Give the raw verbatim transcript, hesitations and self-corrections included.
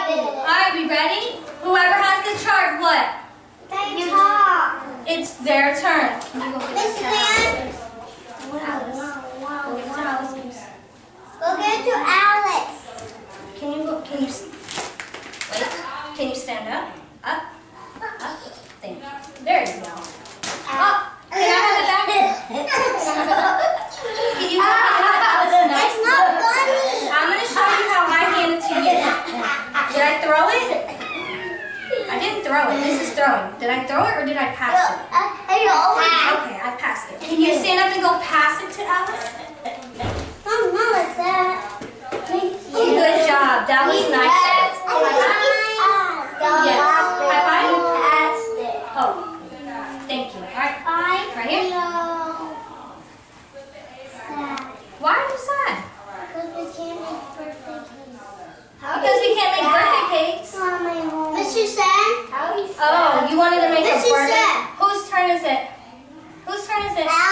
Alright, we ready? Whoever has the chart, what? You talk. It's their turn. Can you go get Miss to Alice? Alice. Go get to Alice, please. Go get to Alice. Can you go, can you, wait, can you stand up? Up, up, thank you. There you go. Up, can I have it back? Can I have it up? Can you have it back? That's not funny. I'm going to show you how I hand it to you. Did I throw it? I didn't throw it. This is throwing. Did I throw it or did I pass it? Okay, I passed it. Can you stand up and go pass it to Alice? Oh, no, it's that. Good job. That was nice. Yes. High five? Oh. Thank you. All right. Right here. Why are you sad? Because we can't make birthday cakes. Because we can't make birthday cakes. Mister Sam? Oh, you wanted to make a Mister birthday? Sam. Whose turn is it? Whose turn is it?